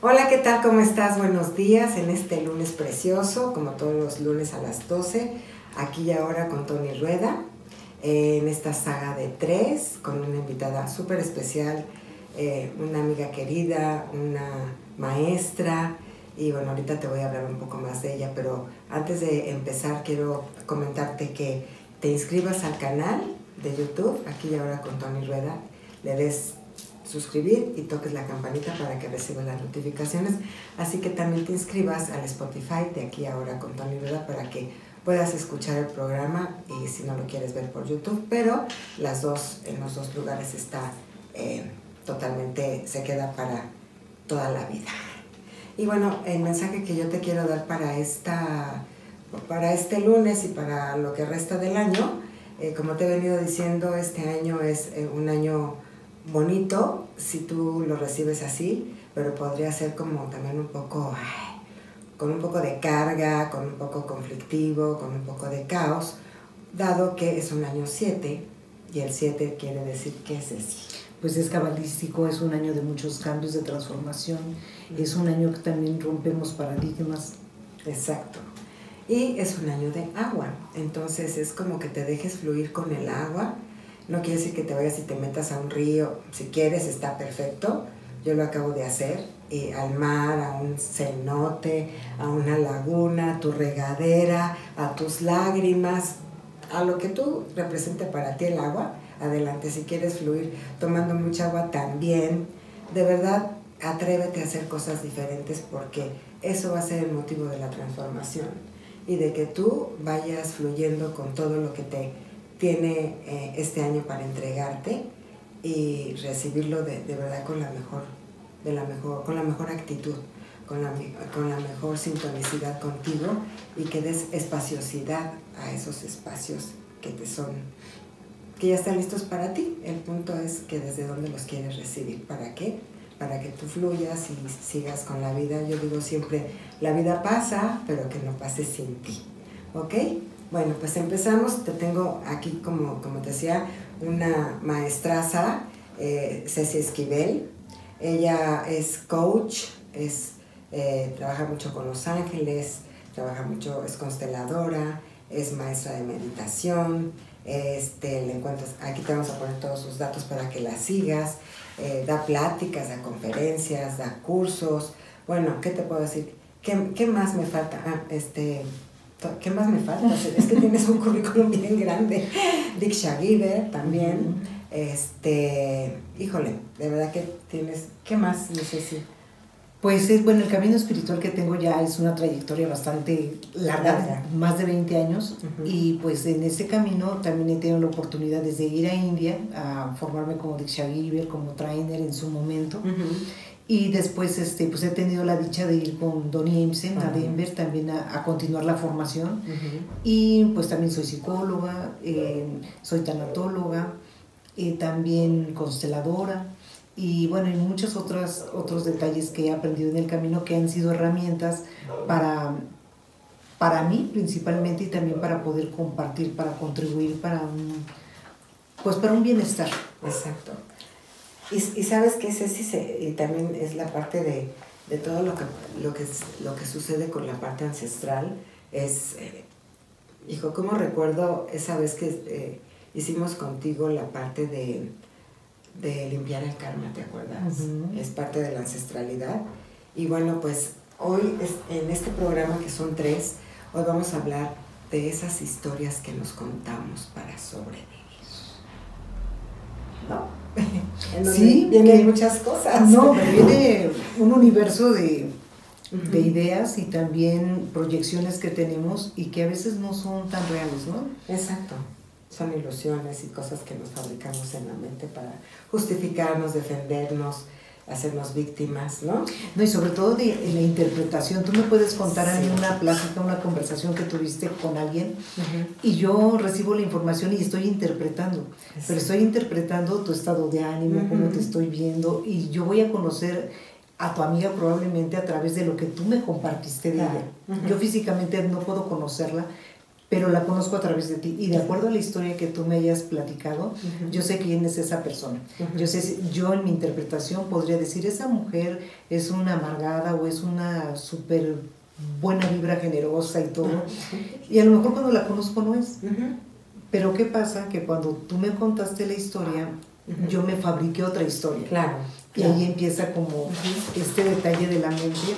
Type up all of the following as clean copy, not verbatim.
Hola, ¿qué tal? ¿Cómo estás? Buenos días en este lunes precioso, como todos los lunes a las 12, aquí y ahora con Tony Rueda, en esta saga de 3, con una invitada súper especial, una amiga querida, una maestra, y bueno, ahorita te voy a hablar un poco más de ella, pero antes de empezar quiero comentarte que te inscribas al canal de YouTube, aquí y ahora con Tony Rueda, le des suscribir y toques la campanita para que recibas las notificaciones, así que también te inscribas al Spotify de aquí ahora con Tony Rueda para que puedas escuchar el programa y si no lo quieres ver por YouTube, pero en los dos lugares está totalmente, se queda para toda la vida. Y bueno, el mensaje que yo te quiero dar para este lunes y para lo que resta del año, como te he venido diciendo, este año es un año bonito si tú lo recibes así, pero podría ser como también un poco, con un poco de carga, con un poco conflictivo, con un poco de caos, dado que es un año 7 y el 7 quiere decir que es así. Pues es cabalístico, es un año de muchos cambios, de transformación, es un año que también rompemos paradigmas. Exacto. Y es un año de agua, entonces es como que te dejes fluir con el agua. No quiere decir que te vayas y te metas a un río, si quieres está perfecto, yo lo acabo de hacer, al mar, a un cenote, a una laguna, a tu regadera, a tus lágrimas, a lo que tú represente para ti el agua, adelante. Si quieres fluir tomando mucha agua también, de verdad atrévete a hacer cosas diferentes porque eso va a ser el motivo de la transformación y de que tú vayas fluyendo con todo lo que te tiene este año para entregarte y recibirlo de verdad con la mejor actitud, con la mejor sintonicidad contigo y que des espaciosidad a esos espacios que ya están listos para ti. El punto es que desde dónde los quieres recibir. ¿Para qué? Para que tú fluyas y sigas con la vida. Yo digo siempre, la vida pasa, pero que no pase sin ti. ¿Ok? Bueno, pues empezamos. Te tengo aquí, como te decía, una maestraza, Ceci Esquivel. Ella es coach, trabaja mucho con los ángeles, es consteladora, es maestra de meditación. Le encuentras, aquí te vamos a poner todos sus datos para que la sigas. Da pláticas, da conferencias, da cursos. Bueno, ¿qué te puedo decir? ¿Qué más me falta? ¿Qué más me falta? Es que tienes un currículum bien grande. Diksha Giver también. Híjole, de verdad que tienes. ¿Qué más? No sé si. Pues el camino espiritual que tengo ya es una trayectoria bastante larga, más de 20 años, y pues en ese camino también he tenido la oportunidad desde ir a India a formarme como Diksha Giver, como trainer en su momento, y después pues he tenido la dicha de ir con Donnie Imsen a Denver también a continuar la formación, y pues también soy psicóloga, soy tanatóloga, también consteladora, y bueno, y muchos otros detalles que he aprendido en el camino que han sido herramientas para mí principalmente y también para poder compartir, para contribuir para un bienestar. Exacto. Y sabes que y también es la parte de todo lo que sucede con la parte ancestral. Hijo, ¿cómo recuerdo esa vez que hicimos contigo la parte de limpiar el karma? ¿Te acuerdas? Es parte de la ancestralidad. Y bueno, pues hoy en este programa, que son 3, hoy vamos a hablar de esas historias que nos contamos para sobrevivir, ¿no? En donde sí, vienen muchas cosas. No, viene un universo de ideas y también proyecciones que tenemos y que a veces no son tan reales, ¿no? Exacto. Son ilusiones y cosas que nos fabricamos en la mente para justificarnos, defendernos, hacernos víctimas, ¿no? No, y sobre todo en la interpretación. Tú me puedes contar a mí una plática, una conversación que tuviste con alguien y yo recibo la información y estoy interpretando, pero estoy interpretando tu estado de ánimo, cómo te estoy viendo, y yo voy a conocer a tu amiga probablemente a través de lo que tú me compartiste de ella. Yo físicamente no puedo conocerla, pero la conozco a través de ti. Y de acuerdo a la historia que tú me hayas platicado, yo sé quién es esa persona. Yo en mi interpretación podría decir, esa mujer es una amargada o es una súper buena vibra generosa y todo. Y a lo mejor cuando la conozco no es. Pero ¿qué pasa? Que cuando tú me contaste la historia, yo me fabriqué otra historia. Claro. Y ahí empieza como este detalle de la mente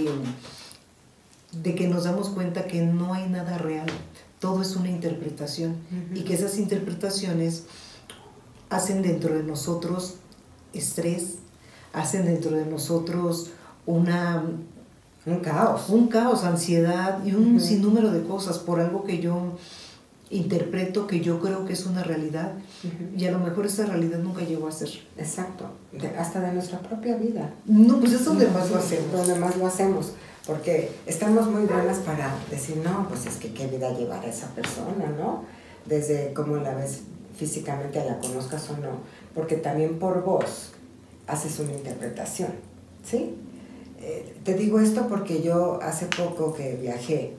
de que nos damos cuenta que no hay nada real, todo es una interpretación y que esas interpretaciones hacen dentro de nosotros estrés, hacen dentro de nosotros un caos, ansiedad y un sinnúmero de cosas por algo que yo interpreto, que yo creo que es una realidad y a lo mejor esa realidad nunca llegó a ser. Exacto, hasta de nuestra propia vida. No, pues es donde más lo hacemos. Donde más lo hacemos, porque estamos muy buenas para decir, no, pues es que qué vida llevará esa persona, ¿no? Desde cómo la ves físicamente, la conozcas o no, porque también por voz haces una interpretación, ¿sí? Te digo esto porque yo hace poco que viajé,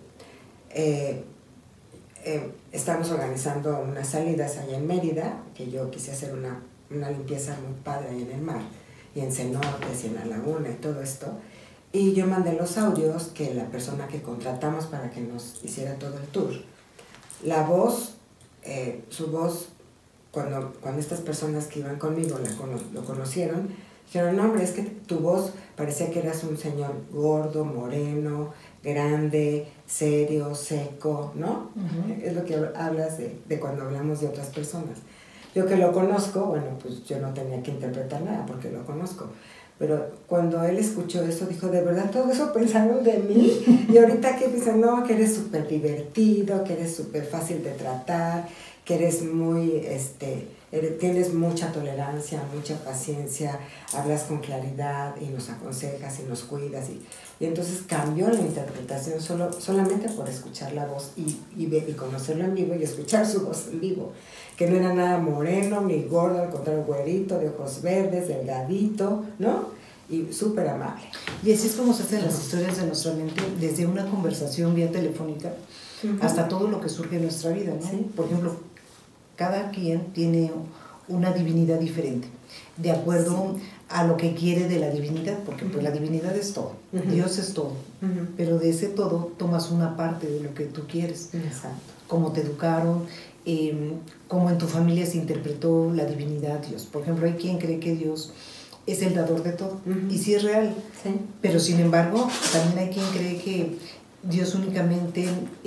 estamos organizando unas salidas allá en Mérida, que yo quise hacer una limpieza muy padre ahí en el mar, y en cenotes y en la laguna y todo esto, y yo mandé los audios que la persona que contratamos para que nos hiciera todo el tour, la voz, su voz, cuando estas personas que iban conmigo lo conocieron, dijeron, no hombre, es que tu voz parecía que eras un señor gordo, moreno, grande, serio, seco, ¿no? Es lo que hablas de cuando hablamos de otras personas. Yo que lo conozco, bueno, pues yo no tenía que interpretar nada porque lo conozco. Pero cuando él escuchó eso, dijo, ¿de verdad todo eso pensaron de mí? Y ahorita que piensan, no, que eres súper divertido, que eres súper fácil de tratar, que eres muy, tienes mucha tolerancia, mucha paciencia, hablas con claridad y nos aconsejas y nos cuidas. Y entonces cambió la interpretación solamente por escuchar la voz y conocerlo en vivo y escuchar su voz en vivo. Que no era nada moreno ni gordo, al contrario, güerito, de ojos verdes, delgadito, ¿no? Y súper amable. Y así es como se hacen las historias de nuestra mente, desde una conversación vía telefónica hasta todo lo que surge en nuestra vida, ¿no? Sí. Por ejemplo, cada quien tiene una divinidad diferente, de acuerdo a lo que quiere de la divinidad, porque pues la divinidad es todo, Dios es todo, pero de ese todo tomas una parte de lo que tú quieres. Exacto. Cómo te educaron, cómo en tu familia se interpretó la divinidad, Dios. Por ejemplo, hay quien cree que Dios es el dador de todo, y sí es real, pero sin embargo, también hay quien cree que Dios únicamente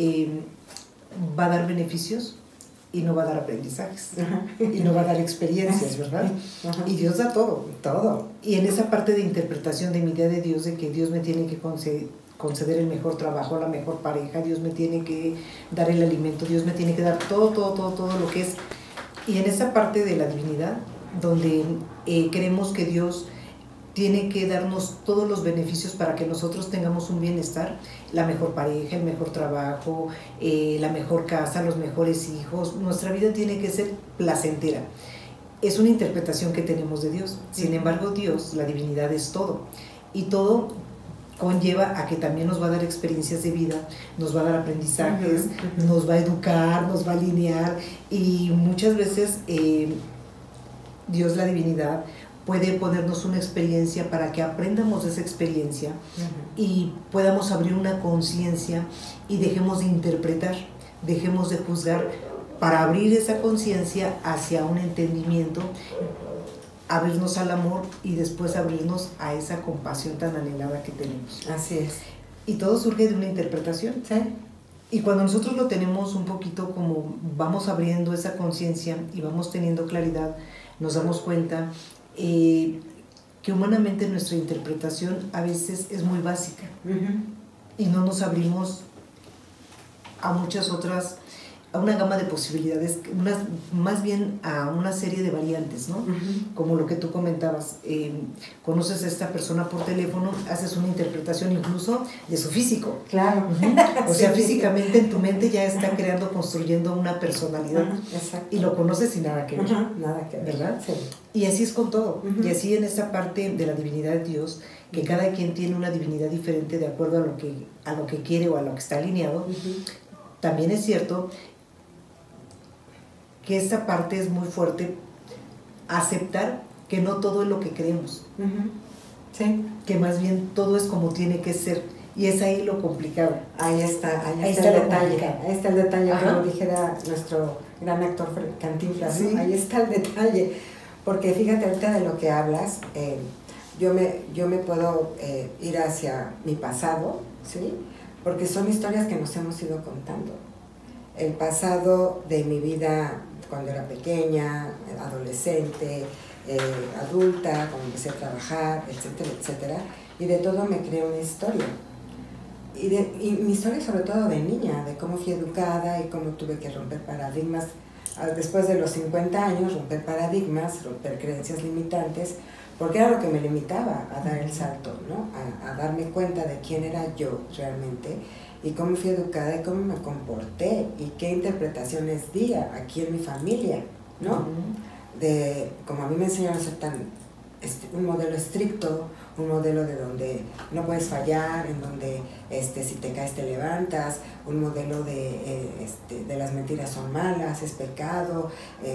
va a dar beneficios y no va a dar aprendizajes, y no va a dar experiencias, ¿verdad? Y Dios da todo. Todo. Y en esa parte de interpretación de mi idea de Dios, de que Dios me tiene que conceder el mejor trabajo, la mejor pareja, Dios me tiene que dar el alimento, Dios me tiene que dar todo lo que es. Y en esa parte de la divinidad, donde creemos que Dios tiene que darnos todos los beneficios para que nosotros tengamos un bienestar, la mejor pareja, el mejor trabajo, la mejor casa, los mejores hijos. Nuestra vida tiene que ser placentera. Es una interpretación que tenemos de Dios. Sin embargo, Dios, la divinidad, es todo. Y todo conlleva a que también nos va a dar experiencias de vida, nos va a dar aprendizajes, nos va a educar, nos va a alinear. Y muchas veces Dios, la divinidad, puede ponernos una experiencia para que aprendamos de esa experiencia y podamos abrir una conciencia y dejemos de interpretar, dejemos de juzgar, para abrir esa conciencia hacia un entendimiento, abrirnos al amor y después abrirnos a esa compasión tan anhelada que tenemos. Así es. Y todo surge de una interpretación. Sí. Y cuando nosotros lo tenemos un poquito, como vamos abriendo esa conciencia y vamos teniendo claridad, nos damos cuenta que humanamente nuestra interpretación a veces es muy básica y no nos abrimos a muchas otras, a una gama de posibilidades, más bien a una serie de variantes, ¿no? Como lo que tú comentabas, conoces a esta persona por teléfono, haces una interpretación incluso de su físico. Claro. O sea, físicamente en tu mente ya está creando, construyendo una personalidad. Y lo conoces sin nada que ver. Nada que ver. ¿Verdad? Sí. Y así es con todo. Y así en esta parte de la divinidad de Dios, que cada quien tiene una divinidad diferente de acuerdo a lo que quiere o a lo que está alineado. también es cierto que esta parte es muy fuerte, aceptar que no todo es lo que creemos. Sí. Que más bien todo es como tiene que ser. Y es ahí lo complicado. Ahí está el detalle. Ahí está el detalle, como dijera nuestro gran actor Cantinflas, ¿no? Ahí está el detalle. Porque fíjate, ahorita de lo que hablas, yo me puedo ir hacia mi pasado, ¿sí? Porque son historias que nos hemos ido contando. El pasado de mi vida cuando era pequeña, adolescente, adulta, cuando empecé a trabajar, etcétera, etcétera. Y de todo me creé una historia. Y mi historia sobre todo de niña, de cómo fui educada y cómo tuve que romper paradigmas. Después de los 50 años, romper paradigmas, romper creencias limitantes, porque era lo que me limitaba a dar el salto, ¿no? A darme cuenta de quién era yo realmente y cómo fui educada y cómo me comporté y qué interpretaciones di aquí en mi familia, ¿no? De como a mí me enseñaron a ser un modelo estricto, un modelo de donde no puedes fallar, en donde si te caes te levantas, un modelo de las mentiras son malas, es pecado,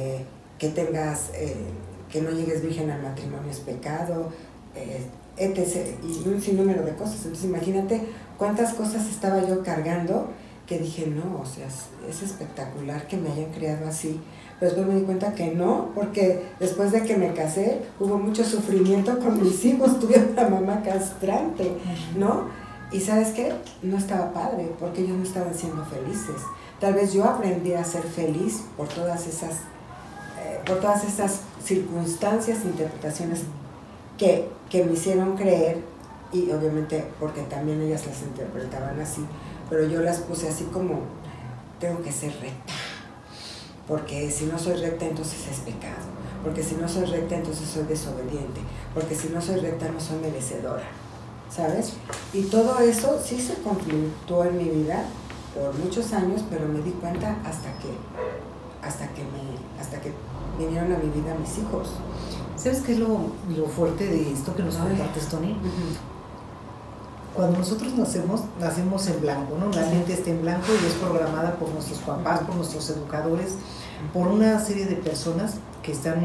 que no llegues virgen al matrimonio es pecado, etc. Y un sinnúmero de cosas. Entonces imagínate cuántas cosas estaba yo cargando que dije, no, o sea, es espectacular que me hayan criado así. Pero después me di cuenta que no, porque después de que me casé hubo mucho sufrimiento con mis hijos, tuve una mamá castrante, ¿no? Y ¿sabes qué? No estaba padre, porque ellos no estaban siendo felices. Tal vez yo aprendí a ser feliz por todas esas circunstancias e interpretaciones que me hicieron creer, y obviamente porque también ellas las interpretaban así, pero yo las puse así como, tengo que ser recta. Porque si no soy recta, entonces es pecado. Porque si no soy recta, entonces soy desobediente. Porque si no soy recta, no soy merecedora. ¿Sabes? Y todo eso sí se conflictuó en mi vida por muchos años, pero me di cuenta hasta que vinieron a mi vida mis hijos. ¿Sabes qué es lo fuerte de esto que nos compartes, Tony? Cuando nosotros nacemos en blanco, ¿no? La mente está en blanco y es programada por nuestros papás, por nuestros educadores, por una serie de personas que están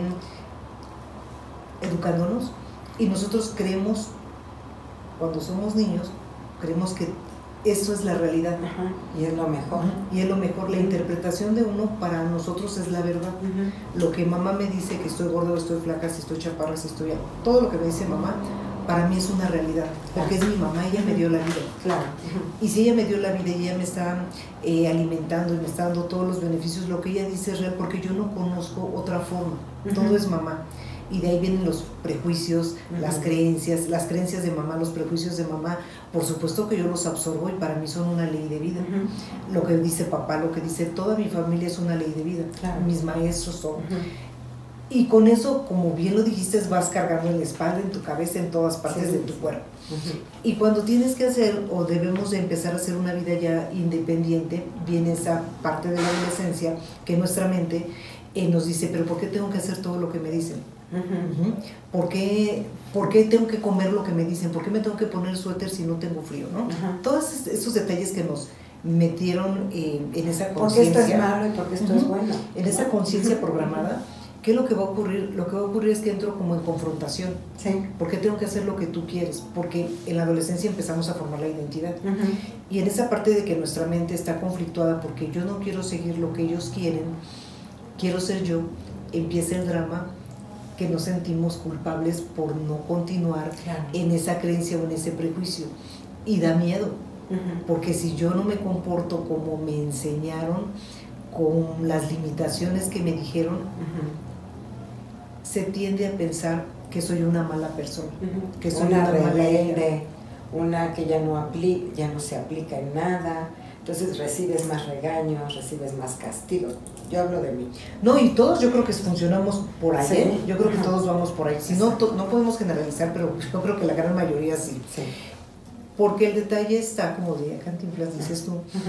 educándonos, y nosotros creemos, cuando somos niños, creemos que eso es la realidad. Y es lo mejor. Y es lo mejor. La interpretación de uno para nosotros es la verdad. Lo que mamá me dice, que estoy gorda o estoy flaca, si estoy chaparra, si estoy... Todo lo que me dice mamá, para mí es una realidad, porque es mi mamá, ella me dio la vida. Claro. Y si ella me dio la vida y ella me está alimentando y me está dando todos los beneficios, lo que ella dice es real, porque yo no conozco otra forma. Todo es mamá. Y de ahí vienen los prejuicios, las creencias de mamá, los prejuicios de mamá. Por supuesto que yo los absorbo y para mí son una ley de vida. Lo que dice papá, lo que dice toda mi familia es una ley de vida. Claro. Mis maestros, todo. Y con eso, como bien lo dijiste, vas cargando en la espalda, en tu cabeza, en todas partes de tu cuerpo. Y cuando tienes que hacer, o debemos de empezar a hacer una vida ya independiente, viene esa parte de la adolescencia que nuestra mente nos dice, pero ¿por qué tengo que hacer todo lo que me dicen? ¿Por qué tengo que comer lo que me dicen? ¿Por qué me tengo que poner suéter si no tengo frío? ¿No? Todos esos detalles que nos metieron en esa conciencia. Porque esto es malo y porque esto es bueno. En esa conciencia programada. ¿Qué es lo que va a ocurrir? Lo que va a ocurrir es que entro como en confrontación. ¿Por qué tengo que hacer lo que tú quieres? Porque en la adolescencia empezamos a formar la identidad. Y en esa parte de que nuestra mente está conflictuada porque yo no quiero seguir lo que ellos quieren, quiero ser yo, empieza el drama que nos sentimos culpables por no continuar en esa creencia o en ese prejuicio. Y da miedo, porque si yo no me comporto como me enseñaron, con las limitaciones que me dijeron, se tiende a pensar que soy una mala persona, que soy una rebelde, una que ya no se aplica en nada. Entonces recibes más regaños, recibes más castigos. Yo hablo de mí. No, y todos yo creo que funcionamos por ahí. Yo creo que todos vamos por ahí. Si no podemos generalizar, pero yo creo que la gran mayoría sí. Porque el detalle está, como de Cantinflas dices tú,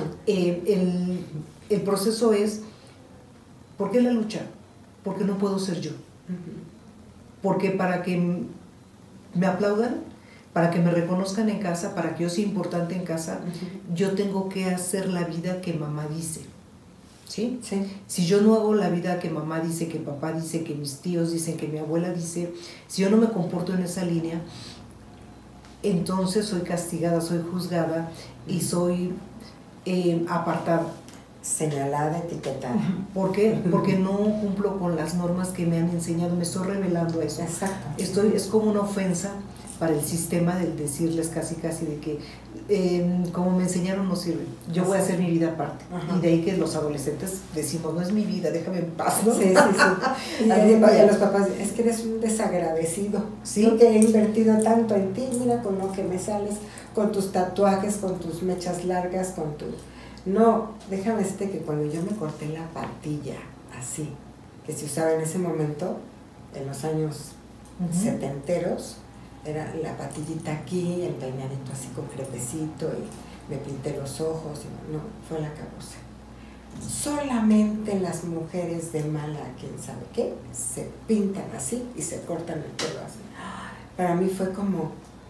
el proceso es, ¿por qué la lucha? Porque no puedo ser yo. Porque para que me aplaudan, para que me reconozcan en casa, para que yo sea importante en casa, yo tengo que hacer la vida que mamá dice. ¿Sí? Sí. Si yo no hago la vida que mamá dice, que papá dice, que mis tíos dicen, que mi abuela dice, si yo no me comporto en esa línea, entonces soy castigada, soy juzgada y soy apartada. Señalada, etiquetada. ¿Por qué? Porque no cumplo con las normas que me han enseñado, me estoy revelando a eso. Exacto. Es como una ofensa para el sistema del decirles casi de que como me enseñaron no sirve, yo voy a hacer mi vida aparte. Y de ahí que los adolescentes decimos, no es mi vida, déjame en paz, ¿no? Sí. Y a los papás, es que eres un desagradecido. ¿Sí? Yo que he invertido tanto en ti, mira con lo que me sales, con tus tatuajes, con tus mechas largas, con tu... No, déjame decirte que cuando yo me corté la patilla, así, que se usaba en ese momento, en los años setenteros, era la patillita aquí, el peinadito así con crepecito, y me pinté los ojos, y no, fue la cabosa. Solamente las mujeres de mala, quién sabe qué, se pintan así y se cortan el pelo así. Para mí fue como...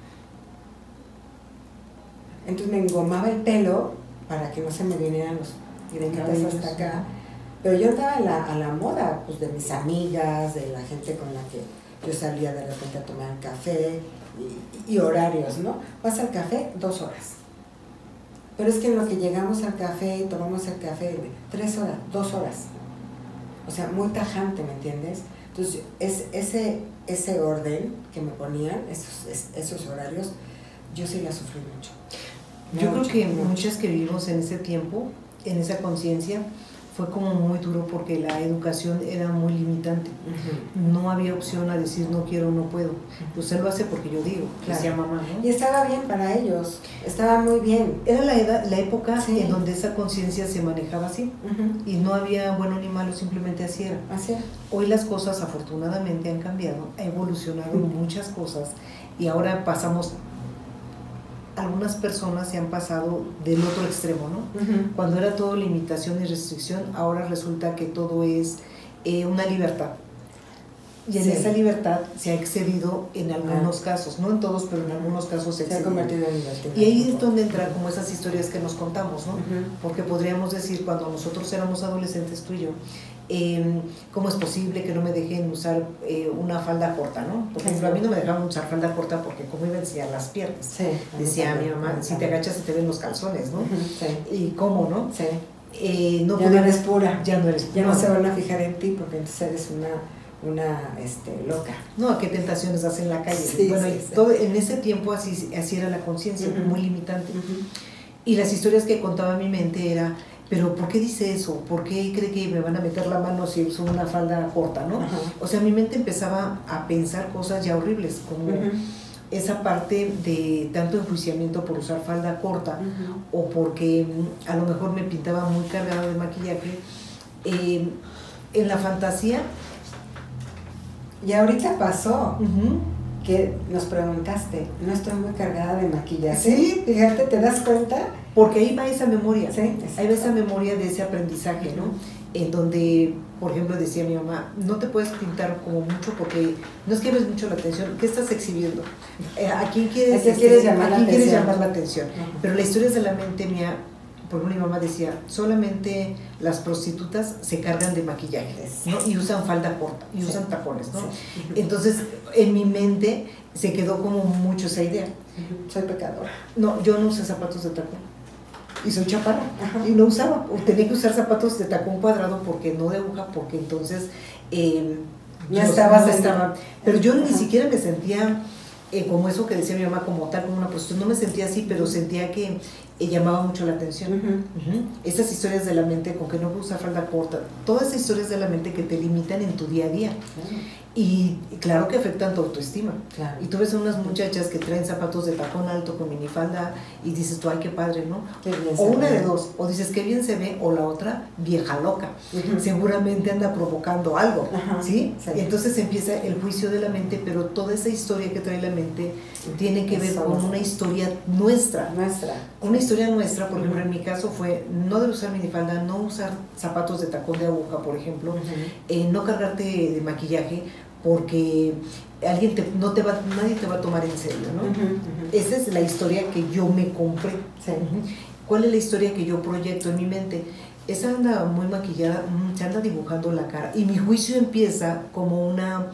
Entonces me engomaba el pelo para que no se me vinieran los greñitas hasta acá. Pero yo andaba a la moda, pues de mis amigas, de la gente con la que yo salía de repente a tomar café y horarios, ¿no? Vas al café 2 horas. Pero es que en lo que llegamos al café, tomamos el café 3 horas, 2 horas. O sea, muy tajante, ¿me entiendes? Entonces, ese orden que me ponían, esos horarios, yo sí la sufrí mucho. Yo creo que muchas que vivimos en ese tiempo, en esa conciencia, fue como muy duro porque la educación era muy limitante. No había opción a decir no quiero, no puedo. Usted lo hace porque yo digo, claro. Decía mamá, ¿no? Y estaba bien para ellos, estaba muy bien. Era la época en donde esa conciencia se manejaba así y no había bueno ni malo, simplemente así era. Así era. Hoy las cosas afortunadamente han cambiado, ha evolucionado muchas cosas y ahora pasamos... Algunas personas se han pasado del otro extremo, ¿no? Cuando era todo limitación y restricción, ahora resulta que todo es una libertad. Y en esa libertad se ha excedido en algunos casos, no en todos, pero en algunos casos se ha convertido en libertad. Y ahí es donde entran como esas historias que nos contamos, ¿no? Porque podríamos decir, cuando nosotros éramos adolescentes, tú y yo, ¿cómo es posible que no me dejen usar una falda corta, ¿no? Por ejemplo, a mí no me dejaban usar falda corta porque como iba a enseñar las piernas. Decía mi mamá, si te agachas se te ven los calzones, ¿no? ¿Y cómo, no? No ya no eres pura. Ya no eres pura. Ya no se van a fijar en ti porque entonces eres una loca. No, qué tentaciones hacen en la calle. Bueno, todo, en ese tiempo así era la conciencia, muy limitante. Y las historias que contaba mi mente era... Pero ¿por qué dice eso? ¿Por qué cree que me van a meter la mano si uso una falda corta, no? O sea, mi mente empezaba a pensar cosas ya horribles, como esa parte de tanto enjuiciamiento por usar falda corta o porque a lo mejor me pintaba muy cargada de maquillaje. En la fantasía... Y ahorita pasó que nos preguntaste, no estoy muy cargada de maquillaje. Sí, fíjate, ¿te das cuenta? Porque ahí va esa memoria, ahí va esa memoria de ese aprendizaje, ¿no? En donde, por ejemplo, decía mi mamá, no te puedes pintar como mucho porque no es que ves mucho la atención, ¿qué estás exhibiendo? ¿A quién quieres llamar la atención? Pero la historia es de la mente mía. Por ejemplo, mi mamá decía, solamente las prostitutas se cargan de maquillaje, ¿no? Y usan falda corta, y usan tacones, ¿no? Entonces, en mi mente se quedó como mucho esa idea. Soy pecadora. No, yo no usé zapatos de tacón. Y soy chaparra. Y no usaba. Tenía que usar zapatos de tacón cuadrado porque no de aguja, porque entonces... no estaba. Pero yo ni siquiera me sentía... como eso que decía mi mamá, como tal, como una prostituta, no me sentía así, pero sentía que llamaba mucho la atención. Esas historias de la mente, con que no puedo usar falda corta, todas esas historias de la mente que te limitan en tu día a día. Y claro que afectan tu autoestima. Y tú ves a unas muchachas que traen zapatos de tacón alto con minifalda y dices tú, ay, qué padre, ¿no? O una de dos, o dices, qué bien se ve, o la otra, vieja loca. Seguramente anda provocando algo, ¿sí? Y entonces empieza el juicio de la mente, pero toda esa historia que trae la mente tiene que ver con una historia nuestra. Una historia nuestra, por ejemplo, en mi caso fue no de usar minifalda, no usar zapatos de tacón de aguja, por ejemplo, no cargarte de maquillaje, porque nadie te va a tomar en serio, ¿no? Esa es la historia que yo me compré. Sí. ¿Cuál es la historia que yo proyecto en mi mente? Esa anda muy maquillada, se anda dibujando la cara, y mi juicio empieza como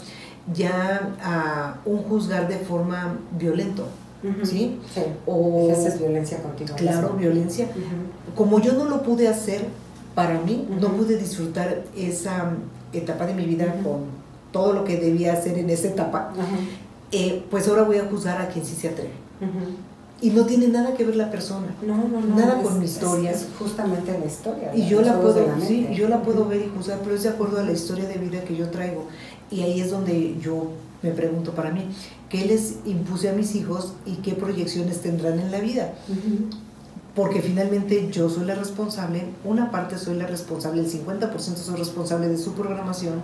un juzgar de forma violento, ¿sí? Sí. O esa es violencia contigo. Claro, mismo. Violencia. Como yo no lo pude hacer para mí, no pude disfrutar esa etapa de mi vida con todo lo que debía hacer en esa etapa, pues ahora voy a juzgar a quien sí se atreve. Y no tiene nada que ver la persona, nada con mi historia. Es justamente la historia. Y yo la puedo ver y juzgar, pero es de acuerdo a la historia de vida que yo traigo. Y ahí es donde yo me pregunto para mí, ¿qué les impuse a mis hijos y qué proyecciones tendrán en la vida? Porque finalmente yo soy la responsable, una parte soy la responsable, el 50% soy responsable de su programación,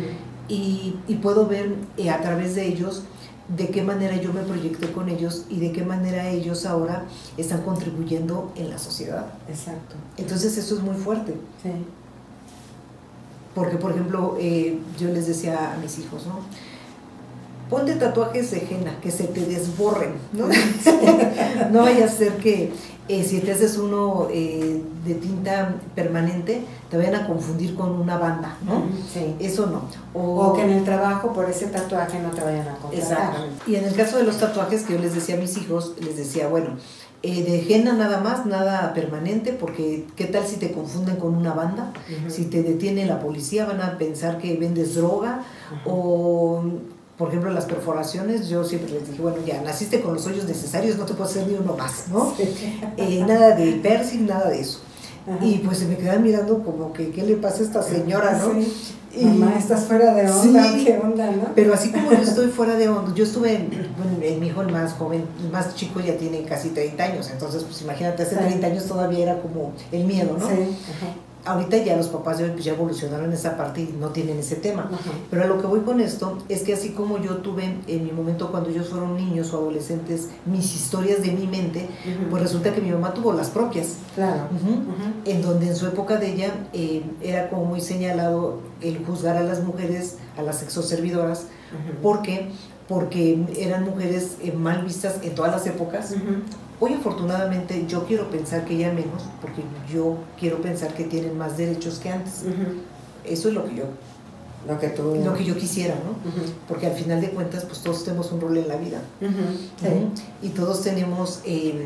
y puedo ver a través de ellos de qué manera yo me proyecté con ellos y de qué manera ellos ahora están contribuyendo en la sociedad. Exacto. Entonces eso es muy fuerte. Sí. Porque, por ejemplo, yo les decía a mis hijos, ¿no? Ponte tatuajes de henna, que se te desborren, ¿no? No vaya a ser que si te haces uno de tinta permanente, te vayan a confundir con una banda, ¿no? Sí. Eso no. O que en el trabajo por ese tatuaje no te vayan a contratar. Exactamente. Y en el caso de los tatuajes que yo les decía a mis hijos, les decía, bueno, de henna nada más, nada permanente, porque ¿qué tal si te confunden con una banda? Si te detiene la policía van a pensar que vendes droga, o... Por ejemplo, las perforaciones, yo siempre les dije, bueno, ya naciste con los hoyos necesarios, no te puedes hacer ni uno más, ¿no? Sí. Nada de piercing, nada de eso. Y pues se me quedan mirando como que, ¿qué le pasa a esta señora, no? Sí. Mamá, estás fuera de onda, sí. ¿Qué onda, no? Pero así como yo estoy fuera de onda, yo estuve, mi hijo el más joven, el más chico ya tiene casi 30 años, entonces pues imagínate, hace 30 años todavía era como el miedo, ¿no? Sí. Ahorita ya los papás ya evolucionaron en esa parte y no tienen ese tema. Pero a lo que voy con esto es que así como yo tuve en mi momento cuando ellos fueron niños o adolescentes mis historias de mi mente, pues resulta que mi mamá tuvo las propias. Claro. En donde en su época de ella era como muy señalado el juzgar a las mujeres, a las sexoservidoras, porque eran mujeres mal vistas en todas las épocas. Hoy afortunadamente yo quiero pensar que ya menos, porque yo quiero pensar que tienen más derechos que antes. Eso es lo que yo quisiera, ¿no? Porque al final de cuentas pues todos tenemos un rol en la vida. Sí. Y todos tenemos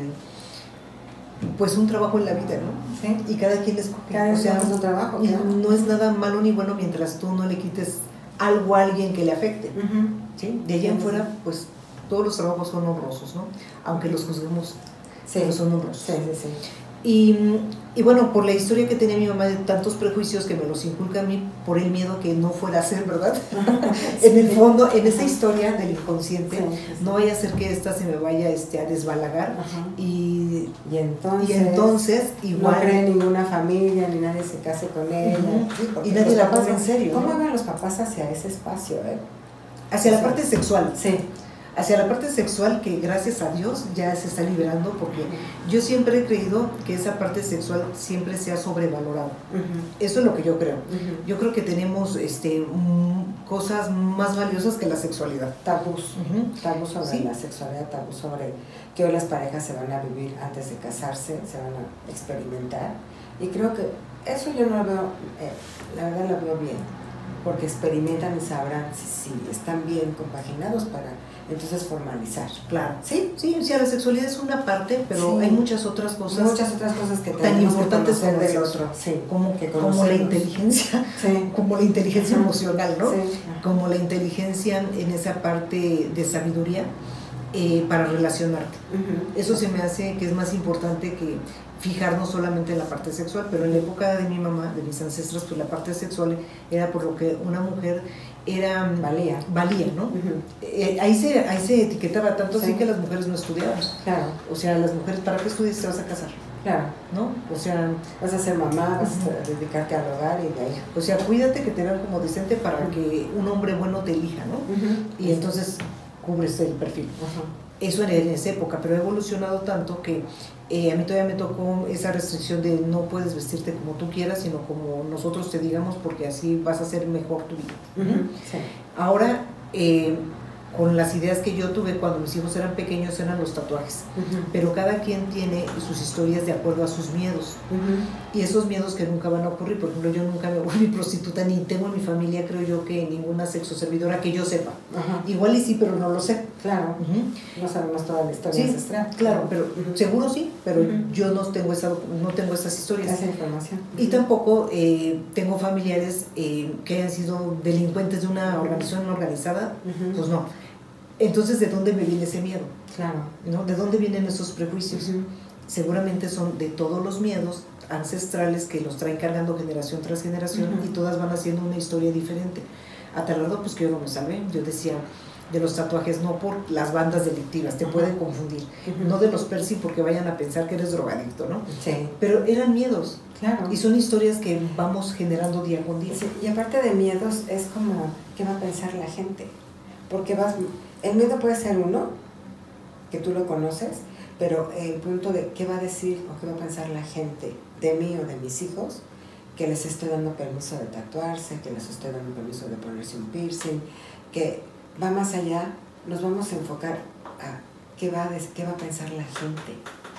pues un trabajo en la vida, ¿no? Sí. Y cada quien escoge. Cada quien tiene su trabajo. Y no es nada malo ni bueno mientras tú no le quites algo a alguien que le afecte. ¿Sí? De allá en fuera pues todos los trabajos son honrosos, ¿no? Aunque los juzguemos, pero son honrosos. Sí. Y bueno, por la historia que tenía mi mamá de tantos prejuicios que me los inculca a mí por el miedo que no fuera a ser, ¿verdad? En el fondo, en esa historia del inconsciente, no vaya a ser que esta se me vaya a desbalagar. Y entonces igual... No cree ninguna familia, ni nadie se case con ella. Y nadie la toma en serio. ¿Cómo van los papás hacia ese espacio? Hacia la parte sexual. Sí. Hacia la parte sexual, que gracias a Dios ya se está liberando, porque yo siempre he creído que esa parte sexual siempre se ha sobrevalorado. Eso es lo que yo creo. Yo creo que tenemos cosas más valiosas que la sexualidad. Tabús. Tabús sobre la sexualidad, tabús sobre que hoy las parejas se van a vivir antes de casarse, se van a experimentar. Y creo que eso yo no lo veo, la verdad lo veo bien, porque experimentan y sabrán si están bien compaginados para entonces formalizar. Claro. Sí, la sexualidad es una parte, pero hay muchas otras cosas. Muchas otras cosas que tan importantes como del otro. Sí. Como la inteligencia, como la inteligencia emocional, ¿no? Sí. Como la inteligencia en esa parte de sabiduría para relacionarte. Eso se me hace que es más importante que fijarnos solamente en la parte sexual, pero en la época de mi mamá, de mis ancestros, pues la parte sexual era por lo que una mujer valía, ¿no? Ahí se etiquetaba tanto así que las mujeres no estudiaban. Claro. O sea, las mujeres, ¿para qué estudias? Te vas a casar. Claro. ¿No? O sea, vas a ser mamá, vas a dedicarte al hogar y de ahí. O sea, cuídate que te vean como decente para que un hombre bueno te elija, ¿no? Y entonces cubres el perfil. Eso en esa época, pero ha evolucionado tanto que a mí todavía me tocó esa restricción de no puedes vestirte como tú quieras, sino como nosotros te digamos, porque así vas a hacer mejor tu vida. Sí. Ahora con las ideas que yo tuve cuando mis hijos eran pequeños eran los tatuajes, pero cada quien tiene sus historias de acuerdo a sus miedos, y esos miedos que nunca van a ocurrir. Por ejemplo, yo nunca me volví prostituta, ni tengo en mi familia, creo yo, que ninguna sexoservidora que yo sepa. Igual y sí, pero no lo sé. Claro, no sabemos toda la historia ancestral. Claro, pero seguro sí, pero yo no tengo esas historias. Esa información. Y tampoco tengo familiares que hayan sido delincuentes de una organización organizada, pues no. Entonces, ¿de dónde me viene ese miedo? Claro. ¿No? ¿De dónde vienen esos prejuicios? Seguramente son de todos los miedos ancestrales que los traen cargando generación tras generación, y todas van haciendo una historia diferente. A tal grado, pues que yo no me salvé. Yo decía de los tatuajes, no por las bandas delictivas, te pueden confundir. No de los piercing porque vayan a pensar que eres drogadicto, ¿no? Sí. Pero eran miedos. Claro. Y son historias que vamos generando día con día. Sí, y aparte de miedos, es como, ¿qué va a pensar la gente? Porque el miedo puede ser uno, que tú lo conoces, pero el punto de qué va a decir o qué va a pensar la gente de mí o de mis hijos, que les estoy dando permiso de tatuarse, que les estoy dando permiso de ponerse un piercing, que va más allá. Nos vamos a enfocar a qué va a pensar la gente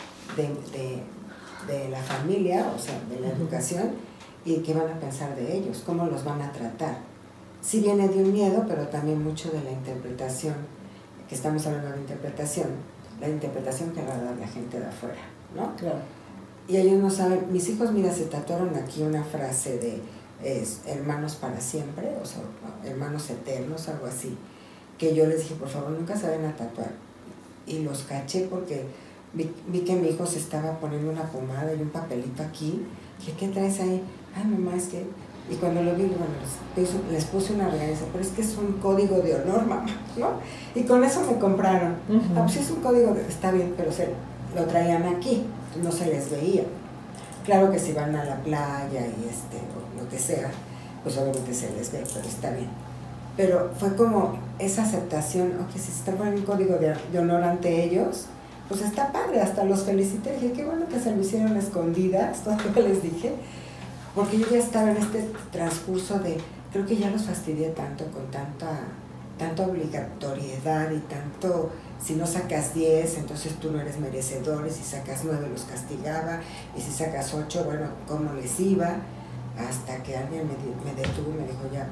de la familia, o sea, de la educación, y qué van a pensar de ellos, cómo los van a tratar. Sí viene de un miedo, pero también mucho de la interpretación, que estamos hablando de interpretación, la interpretación que va a dar la gente de afuera, ¿no? Claro. Y ellos no saben. Mis hijos, mira, se tatuaron aquí una frase de hermanos para siempre, o sea, hermanos eternos, algo así, que yo les dije, por favor, nunca se vayan a tatuar. Y los caché porque vi que mi hijo se estaba poniendo una pomada y un papelito aquí. Dije, ¿qué traes ahí? Ay, mamá, es que... Y cuando lo vi, bueno, les puse una regañeza, pero es que es un código de honor, mamá, ¿no? Y con eso me compraron. Ah, pues es un código está bien, pero lo traían aquí, no se les veía. Claro que si van a la playa y o lo que sea, pues obviamente se les ve, pero está bien. Pero fue como esa aceptación, ok, si se está poniendo un código de honor ante ellos, pues está padre, hasta los felicité. Dije, qué bueno que se lo hicieron escondidas, todo lo que les dije. Porque yo ya estaba en este transcurso de, creo que ya los fastidié tanto con tanta obligatoriedad y tanto, si no sacas 10, entonces tú no eres merecedor, y si sacas 9 los castigaba, y si sacas 8, bueno, ¿cómo les iba? Hasta que alguien me detuvo y me dijo, ya,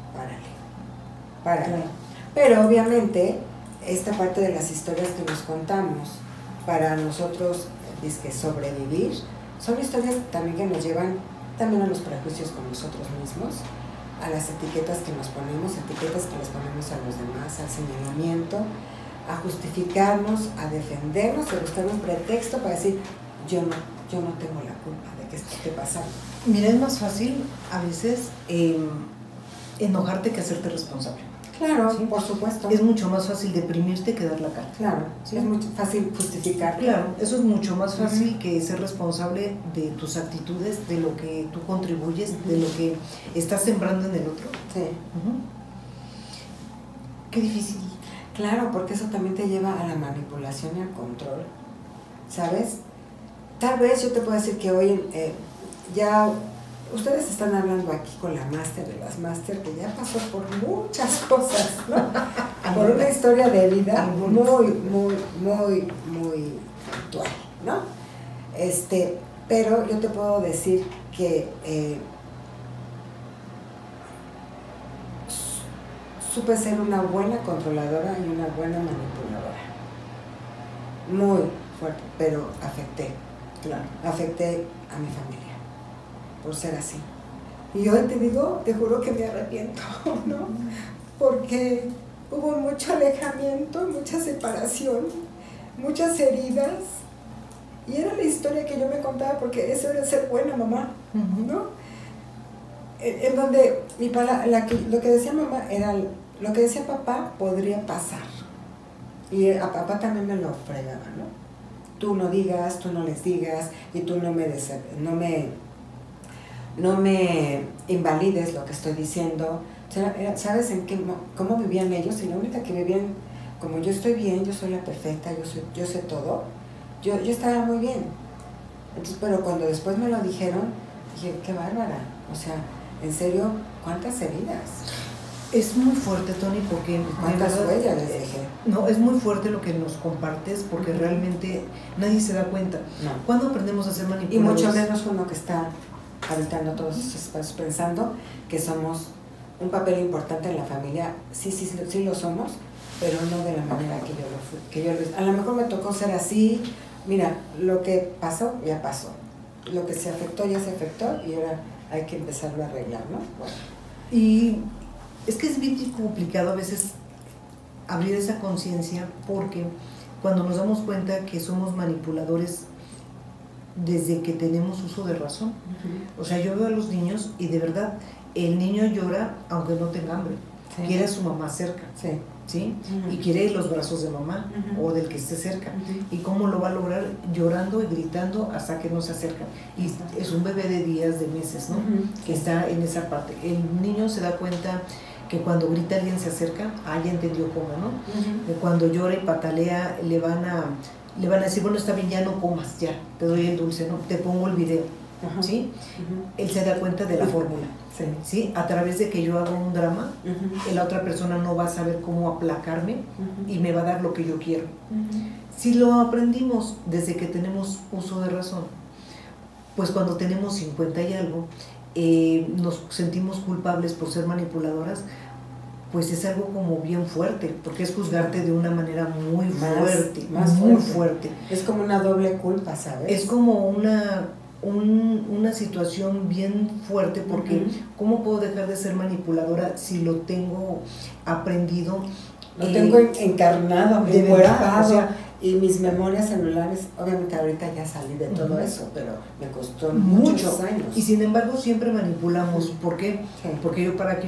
párale. Claro. Pero obviamente, esta parte de las historias que nos contamos, para nosotros, que sobrevivir, son historias también que nos llevan también a los prejuicios con nosotros mismos, a las etiquetas que nos ponemos, etiquetas que les ponemos a los demás, al señalamiento, a justificarnos, a defendernos, a buscar un pretexto para decir, yo no tengo la culpa de que esto esté pasando. Mira, es más fácil a veces enojarte que hacerte responsable. Claro, ¿sí? Por supuesto. Es mucho más fácil deprimirte que dar la cara. Claro, ¿sí? Es muy fácil justificar. Claro, eso es mucho más fácil que ser responsable de tus actitudes, de lo que tú contribuyes, de lo que estás sembrando en el otro. Sí. Qué difícil. Claro, porque eso también te lleva a la manipulación y al control, ¿sabes? Tal vez yo te puedo decir que hoy ya... Ustedes están hablando aquí con la máster de las máster, que ya pasó por muchas cosas, ¿no? Por una historia de vida muy actual, ¿no? Pero yo te puedo decir que supe ser una buena controladora y una buena manipuladora. Muy fuerte, pero afecté a mi familia por ser así. Y hoy te juro que me arrepiento, ¿no? Porque hubo mucho alejamiento, mucha separación, muchas heridas, y era la historia que yo me contaba, porque eso era ser buena mamá, ¿no? En donde lo que decía mamá era, lo que decía papá podría pasar, y a papá también me lo fregaba, ¿no? Tú no digas, tú no les digas, y tú no me invalides lo que estoy diciendo. O sea, ¿sabes cómo vivían ellos? Y la única que vivían, como yo estoy bien, yo soy la perfecta, yo sé todo, yo estaba muy bien. Entonces, pero cuando después me lo dijeron, dije, qué bárbara. O sea, en serio, ¿cuántas heridas? Es muy fuerte, Tony, porque... ¿Cuántas huellas les dejé? No, es muy fuerte lo que nos compartes, porque realmente nadie se da cuenta. No. ¿Cuándo aprendemos a ser Y manipuladores? mucho menos uno que está habitando todos esos espacios pensando que somos un papel importante en la familia. Sí lo somos, pero no de la manera que yo lo a lo mejor me tocó ser así. Mira, lo que pasó, ya pasó. Lo que se afectó, ya se afectó y ahora hay que empezarlo a arreglar, ¿no? Bueno. Y es que es bien complicado a veces abrir esa conciencia, porque cuando nos damos cuenta que somos manipuladores desde que tenemos uso de razón. O sea, yo veo a los niños y de verdad el niño llora aunque no tenga hambre. Sí. Quiere a su mamá cerca. Sí. ¿Sí? Y quiere los brazos de mamá o del que esté cerca. ¿Y cómo lo va a lograr? Llorando y gritando hasta que no se acercan. Y es un bebé de días, de meses, ¿no? Que está en esa parte. El niño se da cuenta que cuando grita alguien se acerca, ya entendió cómo, ¿no? Que cuando llora y patalea le van a decir, bueno, está bien, ya no comas, ya, te doy el dulce, ¿no? Te pongo el video, ¿sí? Él se da cuenta de la fórmula, ¿sí? A través de que yo hago un drama, la otra persona no va a saber cómo aplacarme y me va a dar lo que yo quiero. Si lo aprendimos desde que tenemos uso de razón, pues cuando tenemos 50 y algo, nos sentimos culpables por ser manipuladoras, pues es algo como bien fuerte, porque es juzgarte de una manera muy fuerte, muy fuerte. Es como una doble culpa, ¿sabes? Es como una situación bien fuerte, porque ¿cómo puedo dejar de ser manipuladora si lo tengo aprendido? Lo tengo encarnado, de verdad, o sea, y mis memorias celulares, obviamente ahorita ya salí de todo eso, pero me costó muchos años. Y sin embargo siempre manipulamos. ¿Por qué? Porque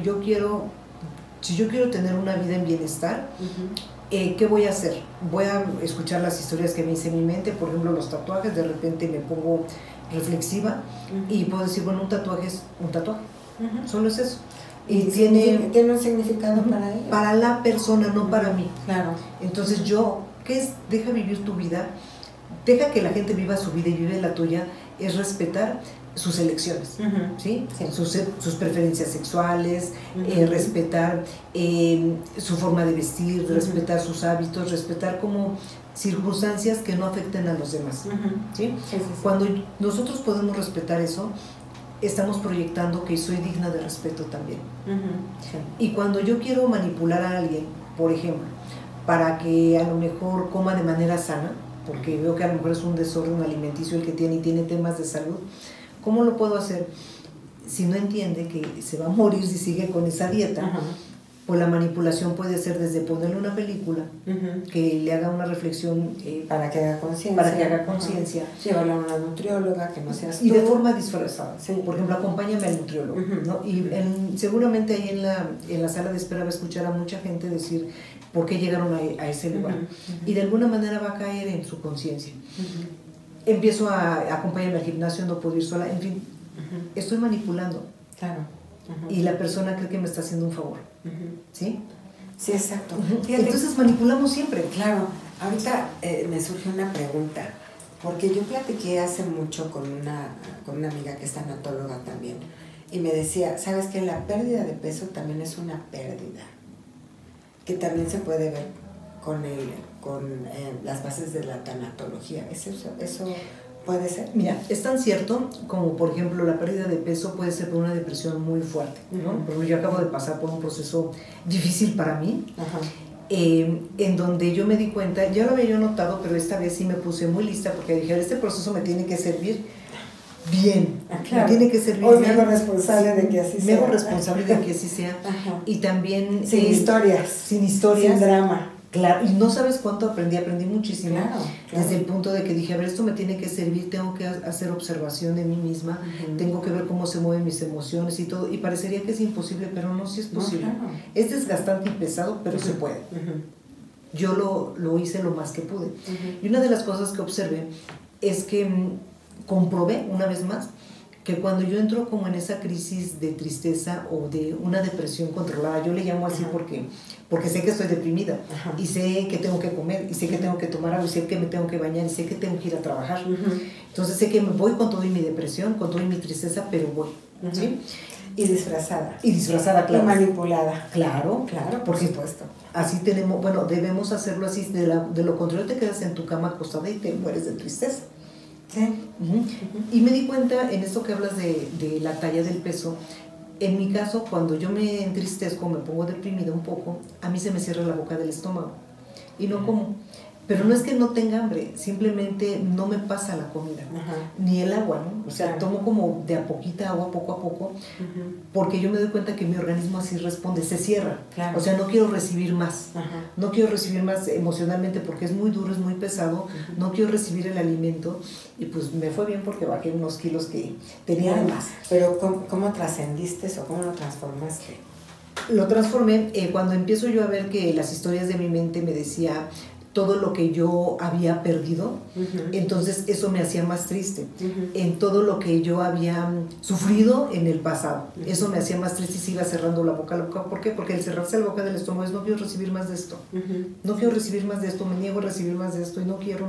si yo quiero tener una vida en bienestar, ¿qué voy a hacer? Voy a escuchar las historias que me hice en mi mente, por ejemplo los tatuajes, de repente me pongo reflexiva y puedo decir, bueno, un tatuaje es un tatuaje, solo es eso. Y tiene un significado para ella. Para la persona, no para mí. Claro. Entonces ¿qué es? Deja vivir tu vida, deja que la gente viva su vida y vive la tuya, es respetar sus elecciones, ¿sí? Sus preferencias sexuales, respetar su forma de vestir, respetar sus hábitos, respetar como circunstancias que no afecten a los demás, ¿sí? Cuando nosotros podemos respetar eso, estamos proyectando que soy digna de respeto también. Y cuando yo quiero manipular a alguien, por ejemplo, para que a lo mejor coma de manera sana, porque veo que a lo mejor es un desorden alimenticio el que tiene y tiene temas de salud, ¿cómo lo puedo hacer? Si no entiende que se va a morir si sigue con esa dieta, pues la manipulación puede ser desde ponerle una película que le haga una reflexión para que haga conciencia. Llevarla a una nutrióloga, que no seas tú. Y de forma disfrazada. Por ejemplo, acompáñame al nutriólogo, ¿no? Y seguramente ahí en la sala de espera va a escuchar a mucha gente decir por qué llegaron a ese lugar. Y de alguna manera va a caer en su conciencia. Empiezo a acompañarme al gimnasio, no puedo ir sola, en fin, estoy manipulando. Claro. Y la persona cree que me está haciendo un favor. ¿Sí? Sí, exacto. Entonces manipulamos siempre. Claro. Ahorita me surgió una pregunta, porque yo platiqué hace mucho con una amiga que es tanatóloga también, y me decía, ¿sabes qué? La pérdida de peso también es una pérdida, que también se puede ver con las bases de la tanatología. ¿Eso puede ser? Mira, es tan cierto como, por ejemplo, la pérdida de peso puede ser por una depresión muy fuerte, ¿no? Porque yo acabo de pasar por un proceso difícil para mí, en donde yo me di cuenta, ya lo había yo notado, pero esta vez sí me puse muy lista, porque dije, este proceso me tiene que servir bien, claro. Me tiene que servir Hoy bien. Me hago responsable de que así sea. Me hago responsable de que así sea. Y también... Sin historias. Sin drama. Claro, y no sabes cuánto aprendí muchísimo. Claro. Desde el punto de que dije, a ver, esto me tiene que servir, tengo que hacer observación de mí misma, tengo que ver cómo se mueven mis emociones y todo, y parecería que es imposible, pero no, sí es posible. Claro. Es desgastante y pesado, pero se puede. Yo lo hice lo más que pude. Y una de las cosas que observé es que comprobé una vez más que cuando yo entro como en esa crisis de tristeza o de una depresión controlada, yo le llamo así porque sé que estoy deprimida y sé que tengo que comer y sé que tengo que tomar agua y sé que me tengo que bañar y sé que tengo que ir a trabajar. Entonces sé que me voy con todo y mi depresión, con todo y mi tristeza, pero voy. ¿Sí? Y disfrazada. Y disfrazada, claro. Y manipulada. Claro, claro, por porque supuesto. Así tenemos, bueno, debemos hacerlo así, de lo contrario te quedas en tu cama acostada y te mueres de tristeza. Sí. Y me di cuenta en esto que hablas de la talla del peso. En mi caso, cuando yo me entristezco, me pongo deprimida un poco, a mí se me cierra la boca del estómago y no como. Pero no es que no tenga hambre, simplemente no me pasa la comida, ni el agua, ¿no? O sea, tomo como de a poquita agua, poco a poco, porque yo me doy cuenta que mi organismo así responde, se cierra. O sea, no quiero recibir más, no quiero recibir más emocionalmente porque es muy duro, es muy pesado, no quiero recibir el alimento y pues me fue bien porque bajé unos kilos que tenía de más. Pero ¿cómo trascendiste eso? ¿Cómo lo transformaste? Lo transformé cuando empiezo yo a ver que las historias de mi mente me decía todo lo que yo había perdido, entonces eso me hacía más triste. En todo lo que yo había sufrido en el pasado, eso me hacía más triste y se iba cerrando la boca. ¿Por qué? Porque el cerrarse la boca del estómago es no quiero recibir más de esto, no quiero recibir más de esto, me niego a recibir más de esto y no quiero.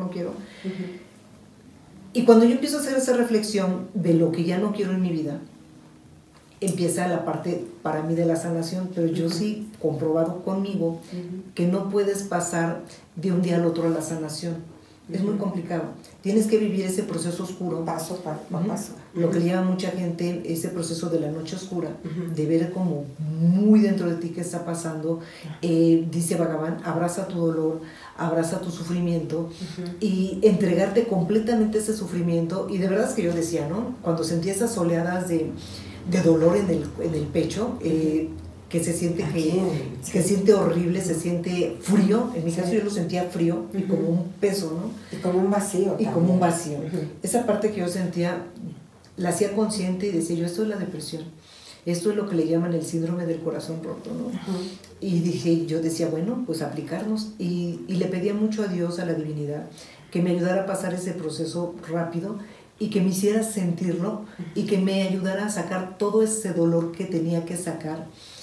Y cuando yo empiezo a hacer esa reflexión de lo que ya no quiero en mi vida, empieza la parte para mí de la sanación, pero yo sí comprobado conmigo que no puedes pasar de un día al otro a la sanación. Es muy complicado. Tienes que vivir ese proceso oscuro. Paso a paso. Lo que le llama mucha gente ese proceso de la noche oscura, de ver como muy dentro de ti qué está pasando. Dice Bhagavan, abraza tu dolor, abraza tu sufrimiento y entregarte completamente a ese sufrimiento. Y de verdad es que yo decía, ¿no? Cuando sentía esas oleadas de dolor en el pecho, que se siente que siente horrible, se siente frío. En mi caso yo lo sentía frío y como un peso, ¿no? Y como un vacío. Y como un vacío. Esa parte que yo sentía, la hacía consciente y decía yo, esto es la depresión. Esto es lo que le llaman el síndrome del corazón roto, ¿no? Y yo decía, bueno, pues aplicarnos. Y le pedía mucho a Dios, a la divinidad, que me ayudara a pasar ese proceso rápido y que me hiciera sentirlo y que me ayudara a sacar todo ese dolor que tenía que sacar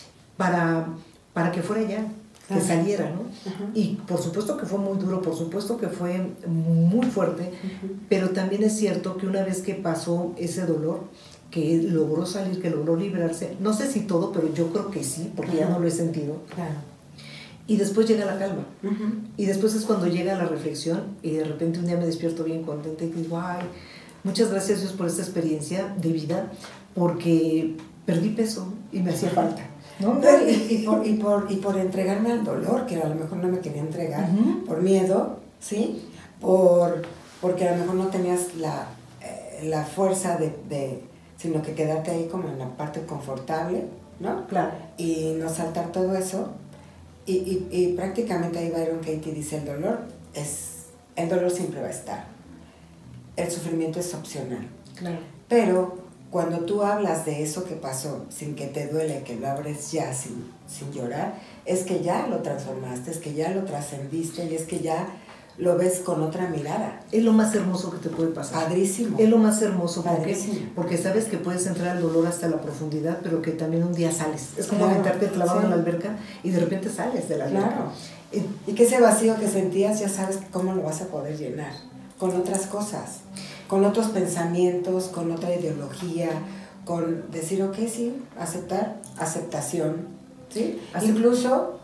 para que fuera ya, que saliera, ¿no? Y por supuesto que fue muy duro, por supuesto que fue muy fuerte, pero también es cierto que una vez que pasó ese dolor, que logró salir, que logró librarse, no sé si todo, pero yo creo que sí, porque ya no lo he sentido. Y después llega la calma. Y después es cuando llega la reflexión y de repente un día me despierto bien contenta y digo, ay, muchas gracias Dios por esta experiencia de vida, porque perdí peso y me hacía falta, ¿no? Y por entregarme al dolor, que a lo mejor no me quería entregar, por miedo, ¿sí? Porque a lo mejor no tenías la fuerza sino que quedarte ahí como en la parte confortable, ¿no? Claro. Y no saltar todo eso. Y prácticamente ahí Byron Katie dice, el dolor siempre va a estar. El sufrimiento es opcional. Claro. Pero cuando tú hablas de eso que pasó sin que te duele, que lo abres ya sin llorar, es que ya lo transformaste, es que ya lo trascendiste y es que ya lo ves con otra mirada. Es lo más hermoso que te puede pasar. Padrísimo. Es lo más hermoso. Padrísimo. Porque sabes que puedes entrar al dolor hasta la profundidad, pero que también un día sales. Es como claro, aventarte clavado en la alberca y de repente sales de la alberca. Claro. Y que ese vacío que sentías ya sabes cómo lo vas a poder llenar. Con otras cosas, con otros pensamientos, con otra ideología, con decir, ok, sí, aceptación, ¿sí? Incluso,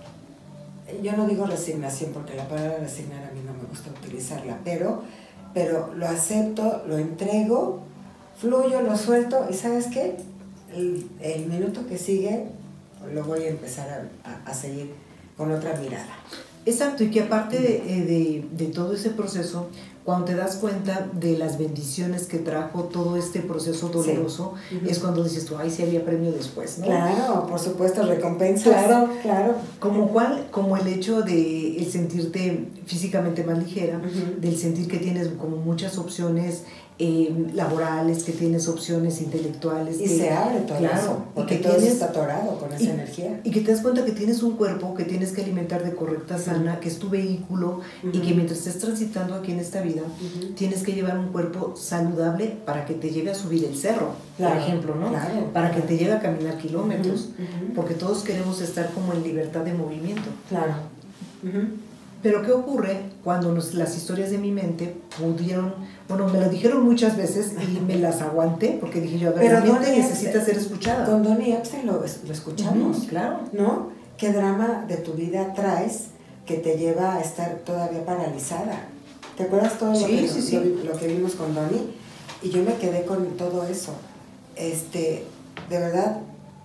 yo no digo resignación, porque la palabra resignar a mí no me gusta utilizarla, pero lo acepto, lo entrego, fluyo, lo suelto, y ¿sabes qué? El minuto que sigue lo voy a empezar a seguir con otra mirada. Exacto, y que aparte de todo ese proceso, cuando te das cuenta de las bendiciones que trajo todo este proceso doloroso, es cuando dices tú, ay, sí había premio después, ¿no? Claro, por supuesto, recompensas. Claro. Como el hecho de el sentirte físicamente más ligera, del sentir que tienes como muchas opciones laborales, que tienes opciones intelectuales. Y se abre todo eso, porque todo está atorado con esa energía. Y que te das cuenta que tienes un cuerpo que tienes que alimentar de correcta sana, que es tu vehículo, y que mientras estés transitando aquí en esta vida, tienes que llevar un cuerpo saludable para que te lleve a subir el cerro, por ejemplo, ¿no? Para que te lleve a caminar kilómetros, porque todos queremos estar como en libertad de movimiento. Pero ¿qué ocurre cuando las historias de mi mente pudieron, bueno, me lo dijeron muchas veces y me las aguanté porque dije yo, a ver, la mente necesita ser escuchada. Con Donny Epstein lo escuchamos, claro. ¿No? ¿Qué drama de tu vida traes que te lleva a estar todavía paralizada? ¿Te acuerdas todo lo que vimos con Donny? Y yo me quedé con todo eso. De verdad,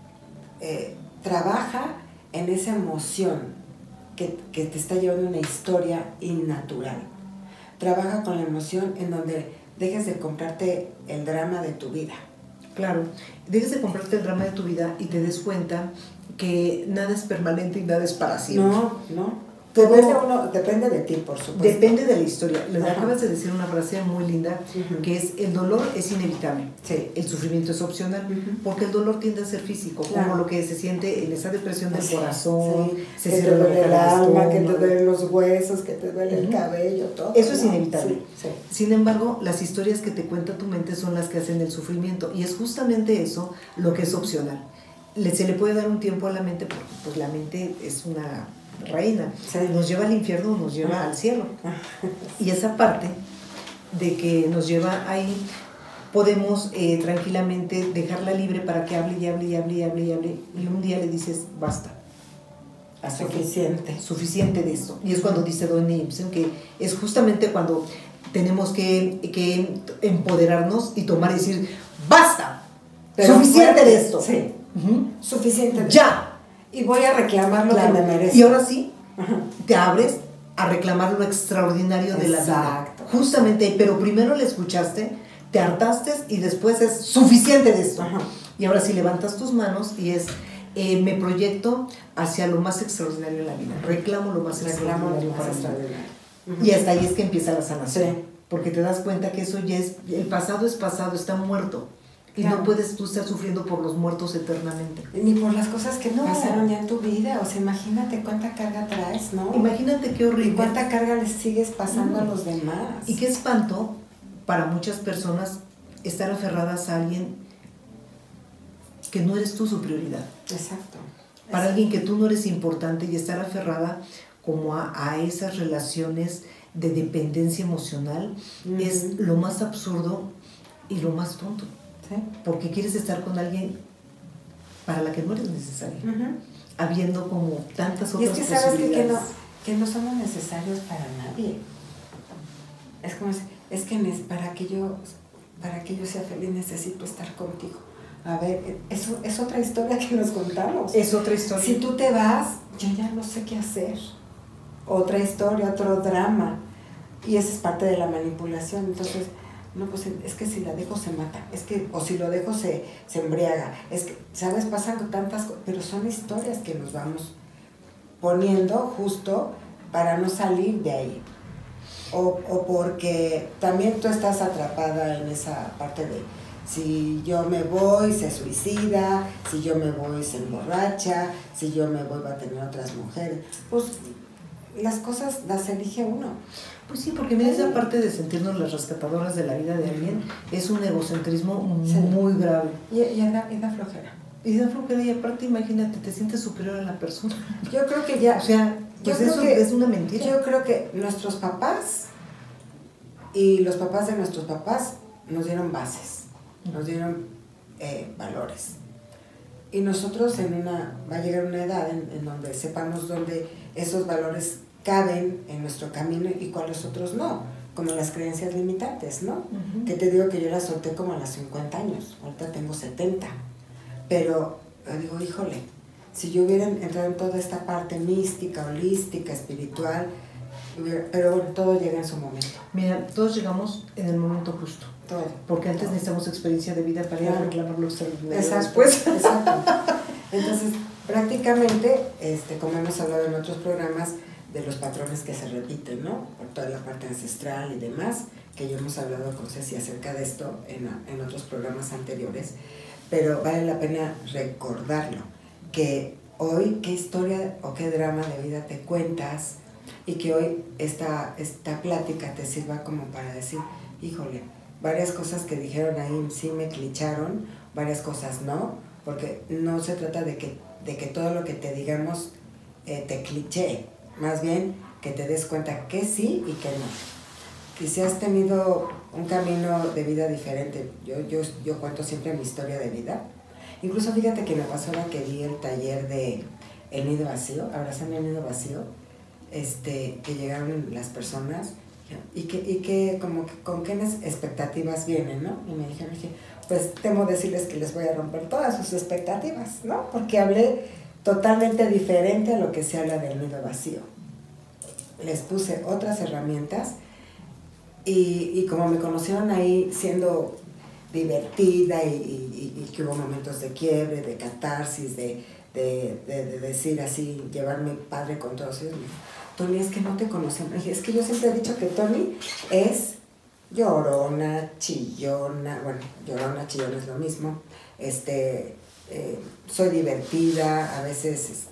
trabaja en esa emoción que te está llevando una historia innatural. Trabaja con la emoción en donde dejes de comprarte el drama de tu vida. Claro, dejes de comprarte el drama de tu vida y te des cuenta que nada es permanente y nada es para siempre. No. Depende de ti, por supuesto. Depende de la historia. Les acabas de decir una frase muy linda, que es: el dolor es inevitable, el sufrimiento es opcional, porque el dolor tiende a ser físico, como lo que se siente en esa depresión del corazón, que te duele el alma, que te duelen los huesos, que te duele el cabello, todo. Eso es inevitable. Sin embargo, las historias que te cuenta tu mente son las que hacen el sufrimiento, y es justamente eso lo que es opcional. Se le puede dar un tiempo a la mente, porque pues la mente es una reina, nos lleva al infierno o nos lleva al cielo, y esa parte de que nos lleva ahí podemos tranquilamente dejarla libre para que hable y un día le dices basta, suficiente de esto. Y es cuando dice Donny Epstein que es justamente cuando tenemos que empoderarnos y tomar y decir basta, suficiente de esto, suficiente de ya. Y voy a reclamar lo que me merece. Y ahora sí, te abres a reclamar lo extraordinario de la vida. Justamente, pero primero le escuchaste, te hartaste y después es suficiente de esto. Y ahora sí levantas tus manos y es, me proyecto hacia lo más extraordinario de la vida. Reclamo lo más extraordinario para mí. Y hasta ahí es que empieza la sanación. Porque te das cuenta que eso ya es, el pasado es pasado, está muerto. Y no puedes tú estar sufriendo por los muertos eternamente. Ni por las cosas que pasaron ya en tu vida. O sea, imagínate cuánta carga traes, ¿no? Imagínate qué horrible. Y cuánta carga les sigues pasando a los demás. Y qué espanto para muchas personas estar aferradas a alguien que no eres tú su prioridad. Exacto. Para alguien que tú no eres importante y estar aferrada como a esas relaciones de dependencia emocional es lo más absurdo y lo más tonto. Porque quieres estar con alguien para la que no eres necesaria, habiendo como tantas otras posibilidades. Y es que posibilidades. sabes que no somos necesarios para nadie. Es como, es que para que yo sea feliz necesito estar contigo. A ver, eso es otra historia que nos contamos. Es otra historia. Si tú te vas, yo ya no sé qué hacer. Otra historia, otro drama. Y esa es parte de la manipulación. Entonces, no, pues es que si la dejo se mata, o si lo dejo se embriaga, es que, ¿sabes? Pasan tantas cosas, pero son historias que nos vamos poniendo justo para no salir de ahí, o porque también tú estás atrapada en esa parte de si yo me voy se suicida, si yo me voy se emborracha, si yo me voy va a tener otras mujeres, pues las cosas las elige uno. Pues sí, porque mira, esa parte de sentirnos las rescatadoras de la vida de alguien es un egocentrismo muy grave. Y da flojera. Y da flojera, y aparte, imagínate, te sientes superior a la persona. Yo creo que ya... O sea, pues eso es una mentira. Yo creo que nuestros papás y los papás de nuestros papás nos dieron bases, nos dieron valores. Y nosotros va a llegar una edad en donde sepamos dónde esos valores caben en nuestro camino y cuáles otros no, como las creencias limitantes, ¿no? Que te digo que yo las solté como a los 50 años, ahorita tengo 70, pero digo, híjole, si yo hubiera entrado en toda esta parte mística, holística, espiritual, pero bueno, todo llega en su momento. Mira, todos llegamos en el momento justo. Todo. Porque antes necesitamos experiencia de vida para ir a reclamar lo extraordinario. Exacto. Entonces, prácticamente, como hemos hablado en otros programas, de los patrones que se repiten, ¿no? Por toda la parte ancestral y demás, que ya hemos hablado con Ceci acerca de esto en otros programas anteriores, pero vale la pena recordarlo, que hoy qué historia o qué drama de vida te cuentas y que hoy esta plática te sirva como para decir, híjole, varias cosas que dijeron ahí sí me clicharon, varias cosas no, porque no se trata de que todo lo que te digamos te cliché. Más bien, que te des cuenta que sí y que no. Que si has tenido un camino de vida diferente, yo cuento siempre mi historia de vida. Incluso fíjate que me pasó ahora que vi el taller de El Nido Vacío, Abrazando el Nido Vacío, que llegaron las personas y que como que con qué expectativas vienen, ¿no? Y me dijeron, pues temo decirles que les voy a romper todas sus expectativas, ¿no? Porque hablé totalmente diferente a lo que se habla del nido vacío. Les puse otras herramientas y como me conocieron ahí siendo divertida y que hubo momentos de quiebre, de catarsis, de decir así, llevarme padre con todos ellos, Tony, es que no te conocemos. Es que yo siempre he dicho que Tony es llorona, chillona, bueno, llorona, chillona es lo mismo, soy divertida, a veces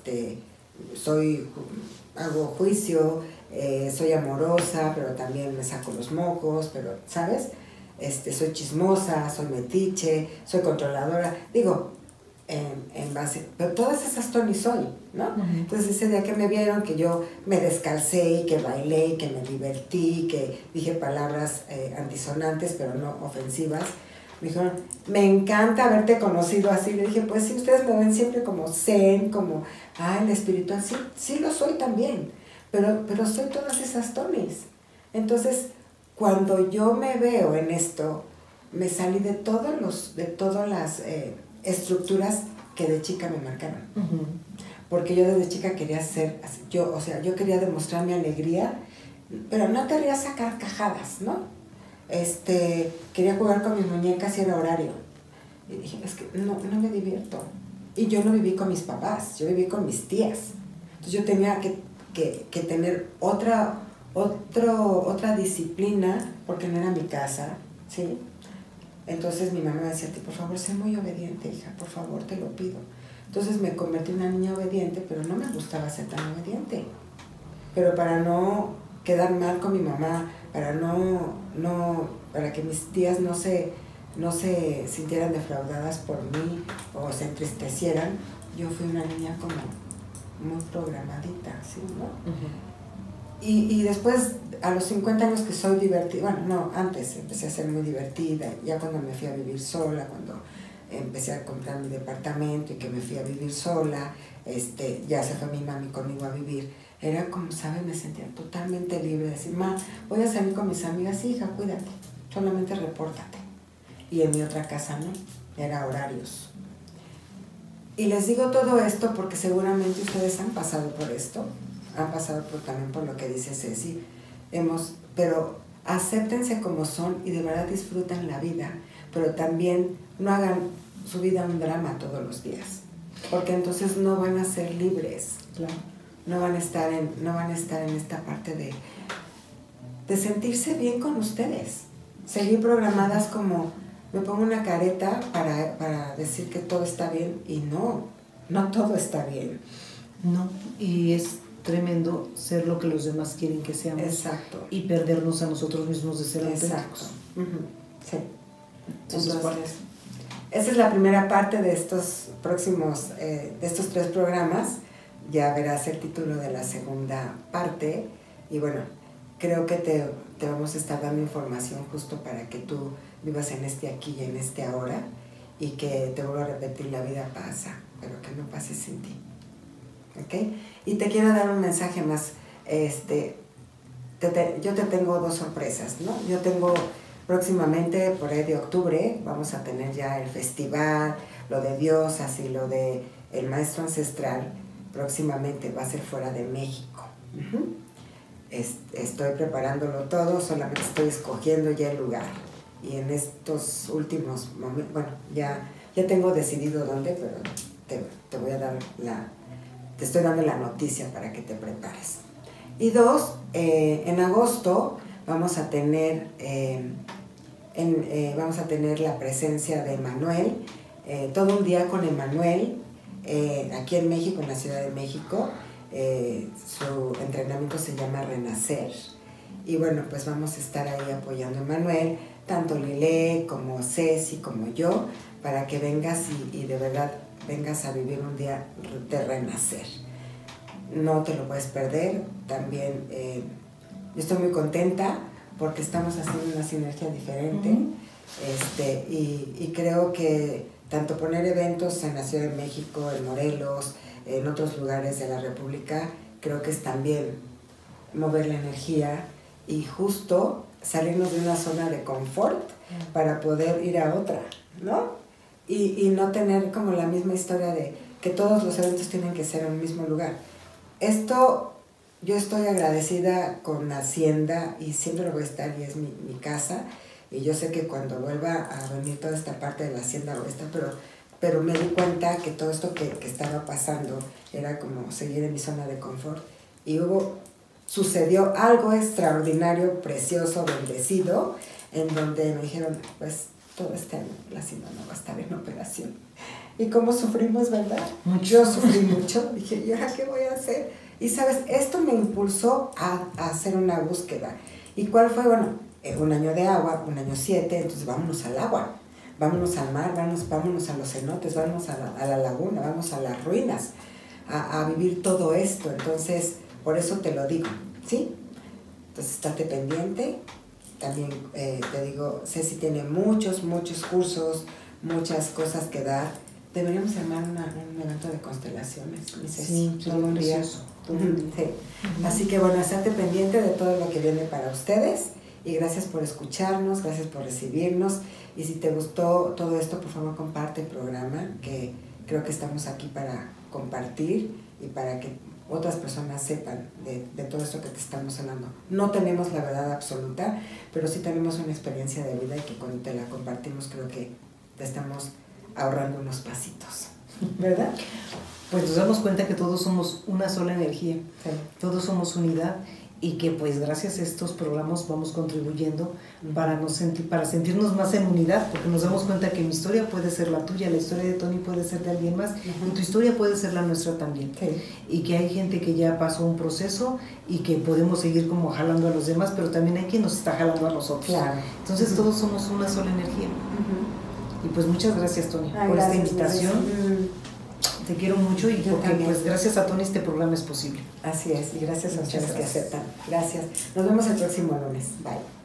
hago juicio, soy amorosa, pero también me saco los mocos, pero, ¿sabes? Soy chismosa, soy metiche, soy controladora, digo, en base, pero todas esas Tony soy, ¿no? Entonces ese día que me vieron, que yo me descalcé y que bailé y que me divertí, que dije palabras antisonantes pero no ofensivas, me dijeron, me encanta haberte conocido así. Le dije, pues sí, ustedes me ven siempre como zen, como, el espiritual, sí lo soy también, pero soy todas esas Tonys. Entonces, cuando yo me veo en esto, me salí de todas las estructuras que de chica me marcaron. Porque yo desde chica quería ser, yo quería demostrar mi alegría, pero no quería sacar carcajadas, ¿no? Quería jugar con mis muñecas y era horario. Y dije, es que no me divierto. Y yo no viví con mis papás, yo viví con mis tías. Entonces yo tenía que tener otra disciplina, porque no era mi casa, ¿sí? Entonces mi mamá me decía, por favor, sé muy obediente, hija, por favor, te lo pido. Entonces me convertí en una niña obediente, pero no me gustaba ser tan obediente. Pero para no quedar mal con mi mamá, para que mis tías no se sintieran defraudadas por mí o se entristecieran, yo fui una niña como muy programadita, ¿sí, no? Y después, a los 50 años que soy divertida, bueno, no, antes empecé a ser muy divertida, ya cuando me fui a vivir sola, cuando empecé a comprar mi departamento y que me fui a vivir sola, ya se fue mi mami conmigo a vivir, era como, ¿sabes? Me sentía totalmente libre de decir, voy a salir con mis amigas, hija, cuídate, solamente repórtate. Y en mi otra casa no, era horarios. Y les digo todo esto porque seguramente ustedes han pasado por esto, han pasado también por lo que dice Ceci, pero acéptense como son y de verdad disfruten la vida, pero también no hagan su vida un drama todos los días, porque entonces no van a ser libres, claro. no van a estar en esta parte de sentirse bien con ustedes, seguir programadas como me pongo una careta para decir que todo está bien y no todo está bien. No, y es tremendo ser lo que los demás quieren que seamos. Exacto. Y perdernos a nosotros mismos de ser auténticos. Exacto. Sí. Entonces, esa es la primera parte de estos próximos, de estos 3 programas. Ya verás el título de la segunda parte. Y bueno, creo que te vamos a estar dando información justo para que tú vivas en este aquí y en este ahora. Y que te vuelvo a repetir, la vida pasa, pero que no pase sin ti. ¿Ok? Y te quiero dar un mensaje más. Yo te tengo 2 sorpresas, ¿no? Yo tengo próximamente, por ahí de octubre, vamos a tener ya el festival, lo de diosas y lo de el maestro ancestral. Próximamente va a ser fuera de México. Estoy preparándolo todo, solamente estoy escogiendo ya el lugar. Y en estos últimos momentos, bueno, ya tengo decidido dónde, pero te voy a dar te estoy dando la noticia para que te prepares. Y 2, en agosto vamos a tener la presencia de Emanuel, todo un día con Emanuel, aquí en México, en la Ciudad de México. Su entrenamiento se llama Renacer. Y bueno, pues vamos a estar ahí apoyando a Emanuel, tanto Lilé como Ceci como yo, para que vengas y de verdad vengas a vivir un día de renacer. no te lo puedes perder. También yo estoy muy contenta porque estamos haciendo una sinergia diferente. Y creo que tanto poner eventos en la Ciudad de México, en Morelos, en otros lugares de la República, creo que es también mover la energía y justo salirnos de una zona de confort para poder ir a otra, ¿no? Y no tener como la misma historia de que todos los eventos tienen que ser en el mismo lugar. Esto, yo estoy agradecida con Hacienda y siempre lo voy a estar y es mi casa. Y yo sé que cuando vuelva a venir toda esta parte de la Hacienda lo voy a estar, pero me di cuenta que todo esto que estaba pasando era como seguir en mi zona de confort. Y sucedió algo extraordinario, precioso, bendecido, en donde me dijeron, pues todo este año la Hacienda no va a estar en operación. Y cómo sufrimos, ¿verdad? Mucho. Yo sufrí mucho, dije, ¿y ahora qué voy a hacer? Y sabes, esto me impulsó a hacer una búsqueda. ¿Y cuál fue? Bueno, un año de agua, un año 7, entonces vámonos al agua, vámonos al mar, vámonos a los cenotes, vámonos a la laguna, vamos a las ruinas, a vivir todo esto. Entonces, por eso te lo digo, ¿sí? Entonces, estate pendiente. También te digo, Ceci tiene muchos cursos, muchas cosas que dar. Deberíamos armar un evento de constelaciones, mi Ceci. Sí, todo un día. Sí. Así que bueno, estate pendiente de todo lo que viene para ustedes. Y gracias por escucharnos, gracias por recibirnos. Y si te gustó todo esto, por favor comparte el programa, que creo que estamos aquí para compartir y para que otras personas sepan de todo esto que te estamos hablando. No tenemos la verdad absoluta, pero sí tenemos una experiencia de vida y que cuando te la compartimos creo que te estamos ahorrando unos pasitos, ¿verdad? Pues nos damos cuenta que todos somos una sola energía, Sí. Todos somos unidad y que pues gracias a estos programas vamos contribuyendo para sentirnos más en unidad, porque nos damos cuenta que mi historia puede ser la tuya, la historia de Tony puede ser de alguien más y tu historia puede ser la nuestra también. Sí. Y que hay gente que ya pasó un proceso y que podemos seguir como jalando a los demás, pero también hay quien nos está jalando a nosotros. Claro. Entonces todos somos una sola energía. Y pues muchas gracias, Tony, por gracias, esta invitación. Te quiero mucho y Yo porque también. pues gracias a Tony este programa es posible. Así es, y gracias a Muchas ustedes que gracias. aceptan. Gracias. Nos vemos el próximo lunes. Bye.